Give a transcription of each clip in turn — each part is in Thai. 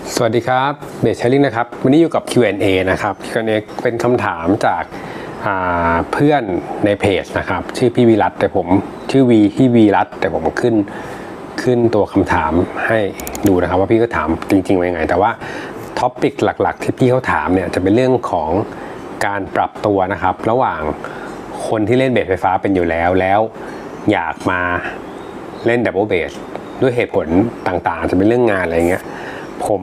สวัสดีครับเบสเชลลิงนะครับวันนี้อยู่กับ Q&A นะครับ Q&A เป็นคำถามจากเพื่อนในเพจนะครับชื่อพี่วีรัตแต่ผมชื่อพี่วีรัตแต่ผมขึ้นตัวคำถามให้ดูนะครับว่าพี่ก็ถามจริงๆว่ายังไงแต่ว่าท็อปิกหลักๆที่พี่เขาถามเนี่ยจะเป็นเรื่องของการปรับตัวนะครับระหว่างคนที่เล่นเบสไฟฟ้าเป็นอยู่แล้วอยากมาเล่นดับเบิลเบสด้วยเหตุผลต่างๆจะเป็นเรื่องงานอะไรเงี้ยผม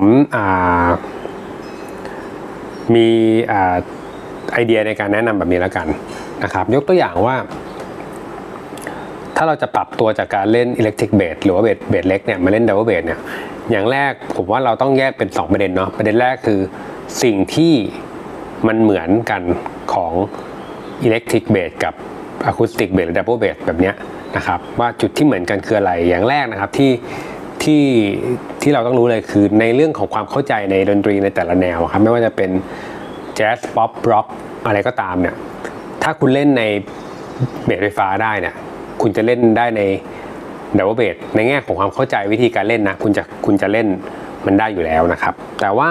มีไอเดียในการแนะนำแบบนี้แล้วกันนะครับยกตัวอย่างว่าถ้าเราจะปรับตัวจากการเล่นอิเล็กทริกเบสหรือว่าเบสเล็กเนี่ยมาเล่นดับเบิลเบสเนี่ยอย่างแรกผมว่าเราต้องแยกเป็น2ประเด็นเนาะประเด็นแรกคือสิ่งที่มันเหมือนกันของอิเล็กทริกเบสกับอะคูสติกเบสหรือดับเบิลเบสแบบเนี้ยนะครับว่าจุดที่เหมือนกันคืออะไรอย่างแรกนะครับที่เราต้องรู้เลยคือในเรื่องของความเข้าใจในดนตรีในแต่ละแนวครับไม่ว่าจะเป็นแจ๊สป๊อปร็อกอะไรก็ตามเนี่ยถ้าคุณเล่นในเบสไฟฟ้าได้เนี่ยคุณจะเล่นได้ในดับเบิลเบสในแง่ของความเข้าใจวิธีการเล่นนะคุณจะเล่นมันได้อยู่แล้วนะครับแต่ว่า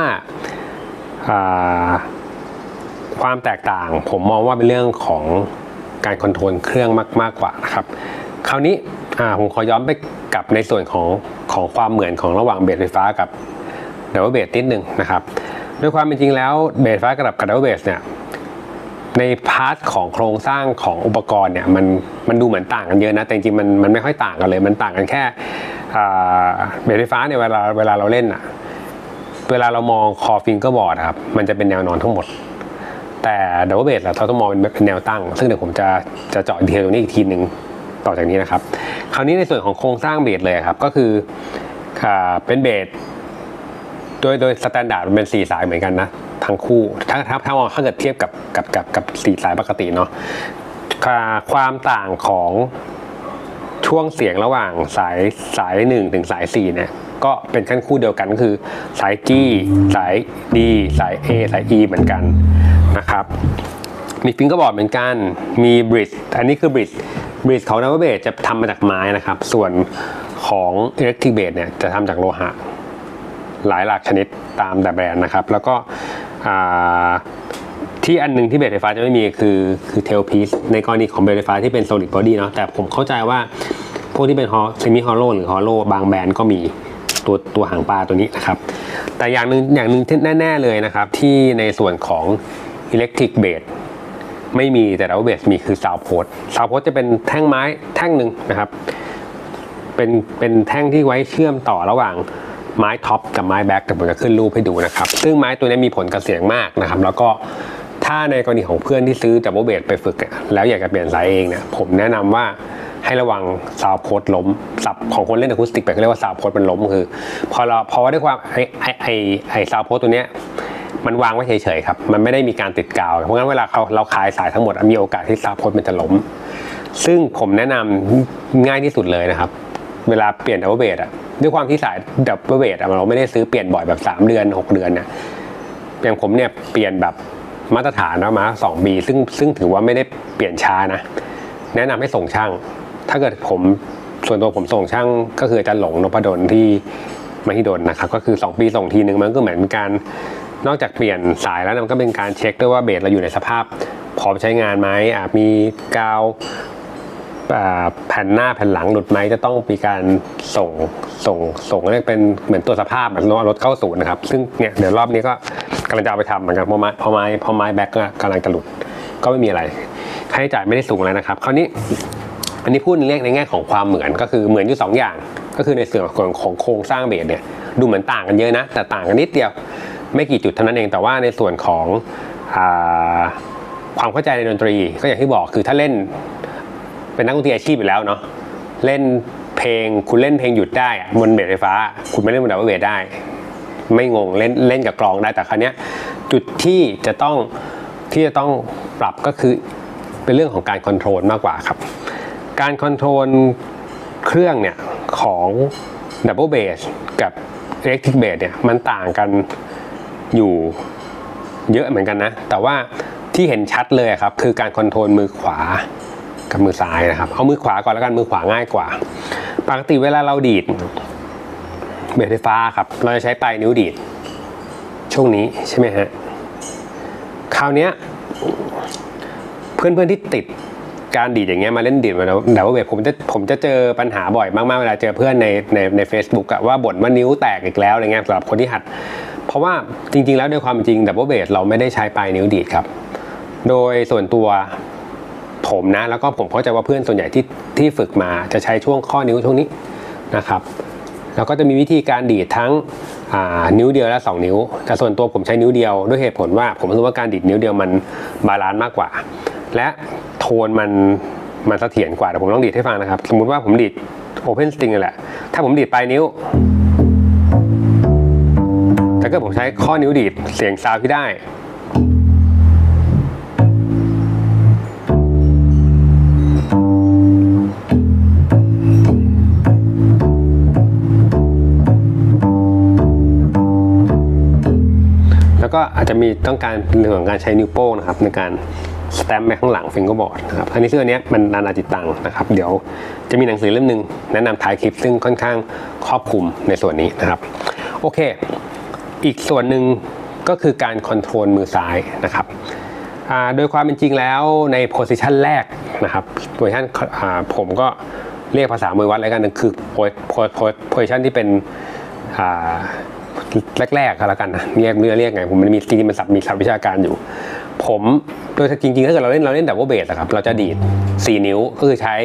ความแตกต่างผมมองว่าเป็นเรื่องของการคอนโทรลเครื่องมากกว่านะครับคราวนี้ผมขอย้อนไปกลับในส่วนของความเหมือนของระหว่างเบสไฟฟ้ากับดับเบิลเบสนิดนึงนะครับด้วยความเป็นจริงแล้วเบสไฟฟ้ากับดับเบิลเบสเนี่ยในพาร์ทของโครงสร้างของอุปกรณ์เนี่ยมันดูเหมือนต่างกันเยอะนะแต่จริงๆมันไม่ค่อยต่างกันเลยมันต่างกันแค่เบสไฟฟ้าเนี่ยเวลาเราเล่นอะเวลาเรามองคอฟิงเกอร์บอร์ดครับมันจะเป็นแนวนอนทั้งหมดแต่ดับเบิลเบสเราต้องมองเป็นแนวตั้งซึ่งเดี๋ยวผมจะเจาะดีเทลตรงนี้อีกทีนึงต่อจากนี้นะครับคราวนี้ในส่วนของโครงสร้างเบสเลยครับก็คือเป็นเบสโดยสแตนดาร์ดมันเป็น4 สายเหมือนกันนะทั้งคู่ถ้าเกิดเทียบกับ4 สายปกติเนาะความต่างของช่วงเสียงระหว่างสาย1ถึงสาย4เนี่ยก็เป็นขั้นคู่เดียวกันก็คือสาย G สาย D สาย A สาย E เหมือนกันนะครับมีฟิงเกอร์บอร์ดเหมือนกันมีบริดจ์อันนี้คือบริดจ์ของดับเบิลเบสจะทำมาจากไม้นะครับส่วนของอิเล็กทริกเบสเนี่ยจะทำจากโลหะหลายหลากชนิดตามแต่แบรนด์นะครับแล้วก็ที่อันนึงที่เบสไฟฟ้าจะไม่มีคือเทลพีซในกรณีของเบสไฟฟ้าที่เป็นโซลิดบอดี้เนาะแต่ผมเข้าใจว่าพวกที่เป็นเซมิฮอลโลหรือฮอลโลบางแบรนด์ก็มีตัวหางปลาตัวนี้นะครับแต่อย่างหนึ่งที่แน่ๆเลยนะครับที่ในส่วนของอิเล็กทริกเบสไม่มีแต่ดับเบิลเบสมีคือซาวด์โพสจะเป็นแท่งไม้แท่งหนึ่งนะครับเป็นแท่งที่ไว้เชื่อมต่อระหว่างไม้ท็อปกับไม้แบ็คแต่ผมจะขึ้นรูปให้ดูนะครับซึ่งไม้ตัวนี้มีผลกับเสียงมากนะครับแล้วก็ถ้าในกรณีของเพื่อนที่ซื้อดับเบิลเบสไปฝึกแล้วอยากจะเปลี่ยนสายเองเนี่ยผมแนะนำว่าให้ระวังซาวด์โพสล้มศัพท์ของคนเล่นอะคูสติกแบบเรียกว่าซาวด์โพสมันล้มคือพอด้วยความไอซาวด์โพสตัวเนี้ยมันวางไว้เฉยๆครับมันไม่ได้มีการติดกาวเพราะงั้นเวลาเราขายสายทั้งหมดมีโอกาสที่ซาวด์โพสมันจะล้มซึ่งผมแนะนำง่ายที่สุดเลยนะครับเวลาเปลี่ยนดับเบิลเบสด้วยความที่สายดับเบิลเบสเราไม่ได้ซื้อเปลี่ยนบ่อยแบบ3 เดือน 6 เดือนเนี่ยอย่างผมเนี่ยเปลี่ยนแบบมาตรฐานนะมา2 ปีซึ่งถือว่าไม่ได้เปลี่ยนช้านะแนะนำให้ส่งช่างถ้าเกิดส่วนตัวผมส่งช่างก็คืออาจารย์หลงนพดลที่มหิดลนะครับก็คือ2 ปีส่งทีนึงมันก็เหมือนการนอกจากเปลี่ยนสายแล้วมันก็เป็นการเช็คด้วยว่าเบสเราอยู่ในสภาพพร้อมใช้งานไหมมีกาวแผ่นหน้าแผ่นหลังหลุดไหมจะต้องมีการส่งเรียกเป็นเหมือนตัวสภาพแบบรถเข้าศูนย์นะครับซึ่งเนี่ยเดี๋ยวรอบนี้ก็กำลังจะเอาไปทำเหมือนกันพอไม้แบ็คก็กำลังจะหลุดก็ไม่มีอะไรค่าใช้จ่ายไม่ได้สูงอะไรนะครับคราวนี้อันนี้พูดในแง่ของความเหมือนก็คือเหมือนอยู่2 อย่างก็คือในส่วนของโครงสร้างเบสเนี่ยดูเหมือนต่างกันเยอะนะแต่ต่างกันนิดเดียวไม่กี่จุดเท่านั้นเองแต่ว่าในส่วนของความเข้าใจในดนตรีก็อย่างที่บอกคือถ้าเล่นเป็นนักดนตรีอาชีพอยู่แล้วเนาะเล่นเพลงคุณเล่นเพลงหยุดได้บนเบสไฟฟ้าคุณไม่เล่นบนดับเบิลเบสได้ไม่งงเล่นกับกลองได้แต่ครั้งนี้จุดที่จะต้องปรับก็คือเป็นเรื่องของการคอนโทรลมากกว่าครับการคอนโทรลเครื่องเนี่ยของดับเบิลเบสกับอิเล็กทริกเบสเนี่ยมันต่างกันอยู่เยอะเหมือนกันนะแต่ว่าที่เห็นชัดเลยครับคือการคอนโทรลมือขวากับมือซ้ายนะครับเอามือขวาก่อนแล้วกันมือขวาง่ายกว่าปกติเวลาเราดีดเบสไฟฟ้าครับเราจะใช้ปลายนิ้วดีดช่วงนี้ใช่ไหมฮะคราวนี้เพื่อนๆที่ติดการดีดอย่างเงี้ยมาเล่นดีดมาแล้วแต่ว่าผมจะเจอปัญหาบ่อยมากๆเวลาเจอเพื่อนใน Facebook อะว่าบ่นว่านิ้วแตกอีกแล้วอะไรเงี้ยสำหรับคนที่หัดเพราะว่าจริงๆแล้วด้วยความจริงดับเบิลเบสเราไม่ได้ใช้ปลายนิ้วดีดครับโดยส่วนตัวผมนะแล้วก็ผมเข้าใจว่าเพื่อนส่วนใหญ่ที่ฝึกมาจะใช้ช่วงข้อนิ้วช่วงนี้นะครับแล้วก็จะมีวิธีการดีดทั้งนิ้วเดียวและ2นิ้วแต่ส่วนตัวผมใช้นิ้วเดียวด้วยเหตุผลว่าผมรู้สึกว่าการดีดนิ้วเดียวมันบาลานซ์มากกว่าและโทนมันเสถียรกว่าแต่ผมลองดีดให้ฟังนะครับสมมุติว่าผมดีด Open String นั่นแหละถ้าผมดีดปลายนิ้วแต่ก็ผมใช้ข้อนิ้วดีดเสียงซาวด์ที่ได้แล้วก็อาจจะมีต้องการเรื่องของการใช้นิ้วโป้งนะครับในการสแตมป์ไปข้างหลังฟิงเกอร์บอร์ดนะครับอันนี้ซึ่งอันนี้มันนานาจิตตังนะครับเดี๋ยวจะมีหนังสือเล่มนึงแนะนำท้ายคลิปซึ่งค่อนข้างครอบคลุมในส่วนนี้นะครับโอเคอีกส่วนหนึ่งก็คือการคอนโทรลมือซ้ายนะครับโดยความเป็นจริงแล้วในโพสิชันแรกนะครับโพสิชันผมก็เรียกภาษามือวัดอะไรกันนึงคือโพสิชันที่เป็นแรกๆก็แล้วกันนะเรียกไงผมมันมีจริงๆมันมีศัพท์วิชาการอยู่ผมโดยจริงๆถ้าเกิดเราเล่นดับเบิลเบสครับเราจะดีด4นิ้วก็คือใช้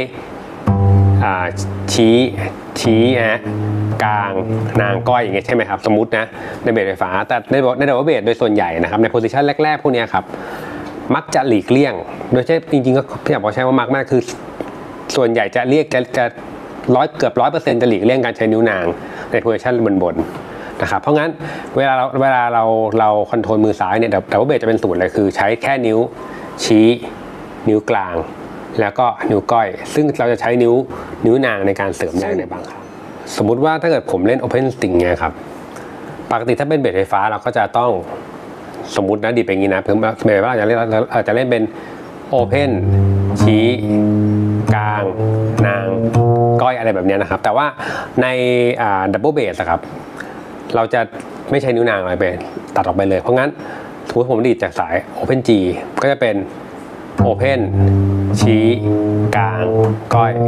ชี้กลางนางก้อยอย่างเงี้ยใช่ไหมครับสมมตินะในเบสไฟฟ้าแต่ในดับเบิลเบสโดยส่วนใหญ่นะครับในโพสิชันแรกๆพวกนี้ครับมักจะหลีกเลี่ยงโดยใช่จริงๆก็พี่อยากบอกใช้ว่ามักมากคือส่วนใหญ่จะเรียกจะเกือบ100%จะหลีกเลี่ยงการใช้นิ้วนางในโพสิชันบนนะครับเพราะงั้นเวลาเราคอนโทรลมือซ้ายเนี่ยดับเบิลเบสจะเป็นศูนย์เลยคือใช้แค่นิ้วชี้นิ้วกลางแล้วก็นิ้วก้อยซึ่งเราจะใช้นิ้วนางในการเสริมได้ในบางครั้งสมมุติว่าถ้าเกิดผมเล่น Open String เนี่ยครับปกติถ้าเป็นเบสไฟฟ้าเราก็จะต้องสมมุตินะดีเป็นอย่างนี้นะเพิ่มเบสไฟฟ้าอาจจะเล่นเป็น Open ชี้กลางนางก้อยอะไรแบบนี้นะครับแต่ว่าในดับเบิลเบสครับเราจะไม่ใช้นิ้วนางอะไรไปตัดออกไปเลยเพราะงั้นสมมติผมดีดจากสาย Open G ก็จะเป็น Open ชี้กลางก้อย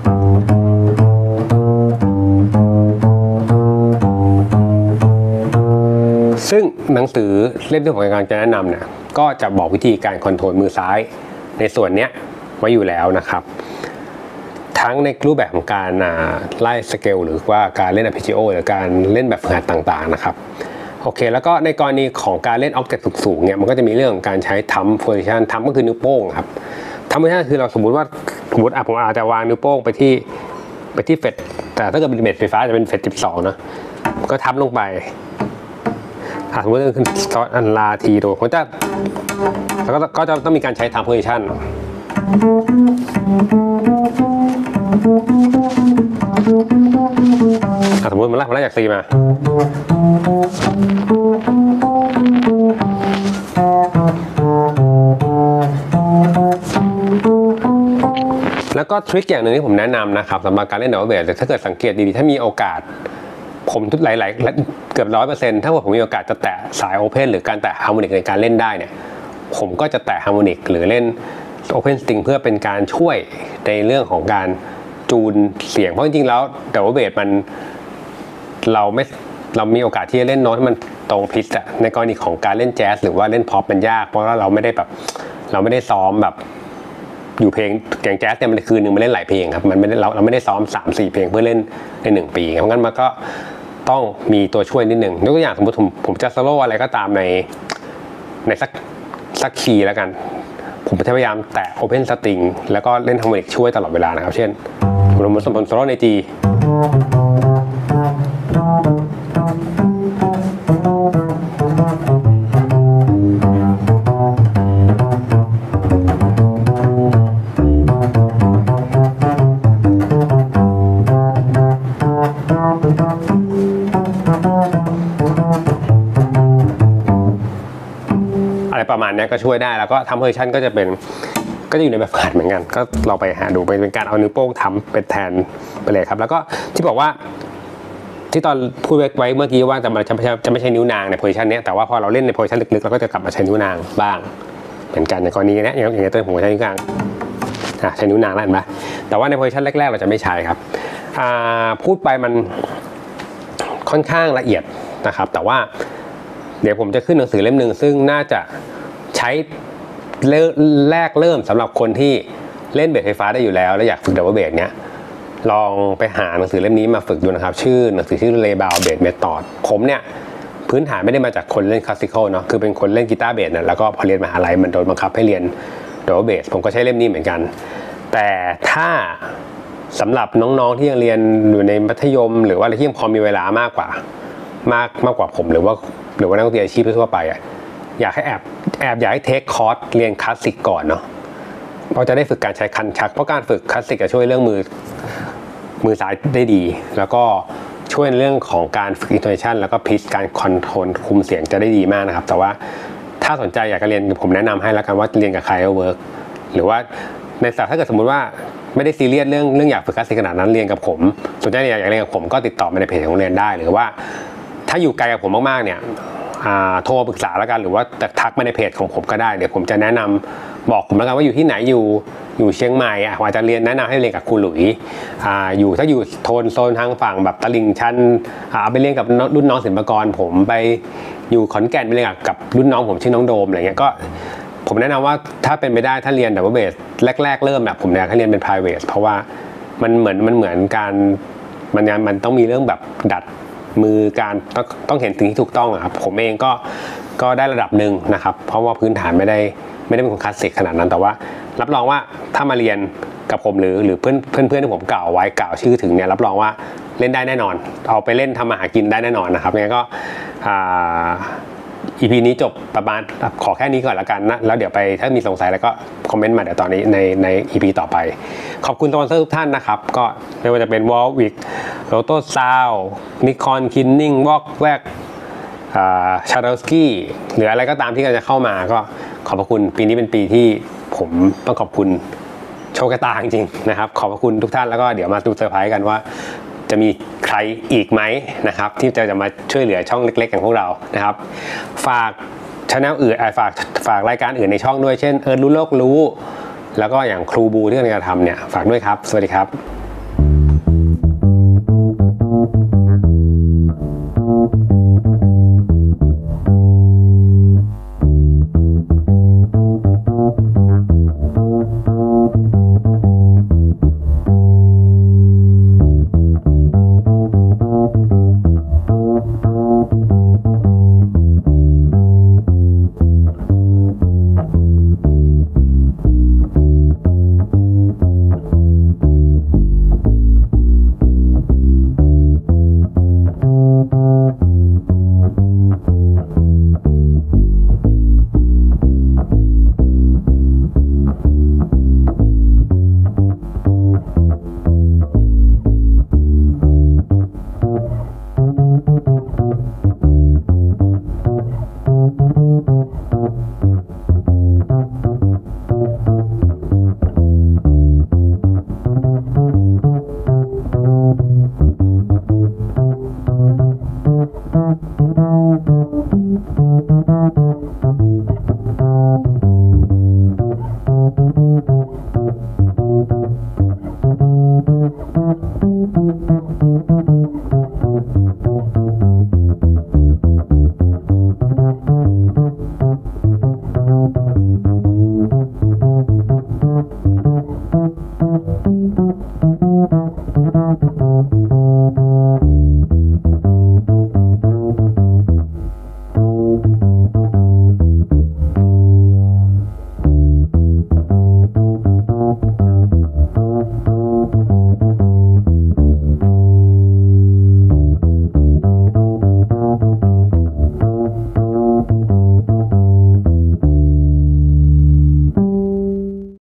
ซึ่งหนังสือเล่มที่ผมกำลังจะแนะนำเนี่ยก็จะบอกวิธีการคอนโทรลมือซ้ายในส่วนนี้ไว้อยู่แล้วนะครับทั้งในรูปแบบของการไล่สเกลหรือว่าการเล่น arpeggio หรือการเล่นแบบฝึกหัดต่างๆนะครับโอเคแล้วก็ในกรณีของการเล่น octave สูงๆเนี่ยมันก็จะมีเรื่องของการใช้ thumb position thumb ก็คือนิ้วโป้งครับ thumb position คือเราสมมุติผมอาจจะวางนิ้วโป้งไปที่เฟดแต่ถ้าเกิดเป็นเบสไฟฟ้าจะเป็นเฟด12เนาะก็ทับลงไปสมมติคือซอสอันลาทีโดผมจะแล้วก็จะต้องมีการใช้ thumb positionสมมติมันไล่จากซีมาแล้วก็ทริคอย่างหนึ่งที่ผมแนะนำนะครับสำหรับการเล่นดับเบิลเบสถ้าเกิดสังเกตดีๆถ้ามีโอกาสผมทุกหลายเกือบ100%ถ้าผมมีโอกาสจะแตะสายโอเพนหรือการแตะฮาร์โมนิกในการเล่นได้เนี่ยผมก็จะแตะฮาร์โมนิกหรือเล่นOpen String เพื่อเป็นการช่วยในเรื่องของการจูนเสียงเพราะจริงๆแล้วดับเบิลเบสเรามีโอกาสที่จะเล่นโน้ตให้มันตรงพิชอะในกรณีของการเล่นแจ๊สหรือว่าเล่นพ็อปมันยากเพราะว่าเราไม่ได้ซ้อมแบบอยู่เพลงอย่างแจ๊สเนี่ยมันคืนนึงมันเล่นหลายเพลงครับมันไม่ได้เราไม่ได้ซ้อม 3-4 เพลงเพื่อเล่นใน1 ปีเพราะงั้นมันก็ต้องมีตัวช่วยนิดนึงยกตัวอย่างสมมติผมจะโซโล่อะไรก็ตามในสักคีย์แล้วกันผมจะพยายามแตะ Open String แล้วก็เล่นฮาร์โมนิกช่วยตลอดเวลานะครับเช่นผมสมมติโซโล่ใน G อะไรประมาณนี้ก็ช่วยได้แล้วก็ทำเพอร์ชันก็จะอยู่ในแบบฝึกหัดเหมือนกันก็เราไปหาดูเป็นการเอานิ้วโป้งทำเป็นแทนไปเลยครับแล้วก็ที่บอกว่าที่ตอนพูดไว้เมื่อกี้ว่าจะไม่ใช่นิ้วนางในโพซิชันนี้แต่ว่าพอเราเล่นในโพซิชันลึกๆเราก็จะกลับมาใช้นิ้วนางบ้างเหมือนกันในกรณีนี้อย่างเงี้ยตัวผมใช้นิ้วนางใช้นิ้วนางแล้วเห็นไหมแต่ว่าในโพซิชันแรกๆเราจะไม่ใช้ครับพูดไปมันค่อนข้างละเอียดนะครับแต่ว่าเดี๋ยวผมจะขึ้นหนังสือเล่มหนึ่งซึ่งน่าจะใช้แรกเริ่มสำหรับคนที่เล่นเบสไฟฟ้าได้อยู่แล้วและอยากฝึกดับเบิลเบสเนี้ยลองไปหาหนังสือเล่มนี้มาฝึกดูนะครับหนังสือชื่อ Laybound Bass Method ผมเนี่ยพื้นฐานไม่ได้มาจากคนเล่นคลาสสิคอลเนาะคือเป็นคนเล่นกีตาร์เบสเนี่ยแล้วก็พอเรียนมหาลัยมันโดนบังคับให้เรียนดับเบิลเบสผมก็ใช้เล่มนี้เหมือนกันแต่ถ้าสำหรับน้องๆที่ยังเรียนอยู่ในมัธยมหรือว่าอะไรที่ยังพอมีเวลามากกว่าผมหรือว่านักดนตรีอาชีพทั่วไปอยากให้แอบอยากให้เทคคอร์สเรียนคลาสสิกก่อนเนาะเพราะจะได้ฝึกการใช้คันชักเพราะการฝึกคลาสสิกจะช่วยเรื่องมือซ้ายได้ดีแล้วก็ช่วยในเรื่องของการฝึกอินโทเนชันแล้วก็พิชการคอนโทรลคุมเสียงจะได้ดีมากนะครับแต่ว่าถ้าสนใจอยากจะเรียนผมแนะนำให้แล้วกันว่าเรียนกับใครก็เวิร์กหรือว่าในสายถ้าเกิดสมมติว่าไม่ได้ซีเรียสเรื่องอยากฝึกคลาสสิกขนาดนั้นเรียนกับผมสนใจอยากเรียนกับผมก็ติดต่อมาในเพจของโรงเรียนได้หรือว่าถ้าอยู่ไกลกับผมมากๆเนี่ยโทรปรึกษาแล้วกันหรือว่าทักมาในเพจของผมก็ได้เดี๋ยวผมจะแนะนำบอกผมแล้วกันว่าอยู่ที่ไหนอยู่เชียงใหม่ว่าจะเรียนแนะนำให้เรียนกับครูหลุยถ้าอยู่โซนทางฝั่งแบบตลิ่งชันไปเรียนกับรุ่นน้องศิลปากรผมไปอยู่ขอนแก่นไปเรียนกับรุ่นน้องผมชื่อน้องโดมอะไรเงี้ยก็ผมแนะนำว่าถ้าเป็นไปได้ถ้าเรียนดับเบิลเบสแรกเริ่มแบบผมอยากให้เรียนเป็น private เพราะว่ามันเหมือนการมันต้องมีเรื่องแบบดัดมือการต้องเห็นสิ่งที่ถูกต้องครับผมเองก็ได้ระดับหนึ่งนะครับเพราะว่าพื้นฐานไม่ได้เป็นคนคลาสสิกขนาดนั้นแต่ว่ารับรองว่าถ้ามาเรียนกับผมหรือเพื่อนที่ผมกล่าวชื่อถึงเนี่ยรับรองว่าเล่นได้แน่นอนเอาไปเล่นทำมาหากินได้แน่นอนนะครับงั้นก็EP นี้จบประมาณขอแค่นี้ก่อนละกันนะแล้วเดี๋ยวไปถ้ามีสงสัยแล้วก็คอมเมนต์มาเดี๋ยวตอนนี้ใน EP ต่อไปขอบคุณสปอนเซอร์ทุกท่านนะครับก็ไม่ว่าจะเป็น Warwick Roto Sound Nikon Kinning Vox ชาร์ลสกี้หรืออะไรก็ตามที่กำลังจะเข้ามาก็ขอบพระคุณปีนี้เป็นปีที่ผมต้องขอบคุณโชคชะตาจริงๆนะครับขอบพระคุณทุกท่านแล้วก็เดี๋ยวมาดูเซอร์ไพรส์กันว่าจะมีใครอีกไหมนะครับที่จะมาช่วยเหลือช่องเล็กๆอย่างพวกเรานะครับฝากช่องอื่นฝากรายการอื่นในช่องด้วยเช่นรู้โลกรู้แล้วก็อย่างครูบูที่กำลังจะทำเนี่ยฝากด้วยครับสวัสดีครับ Thank you.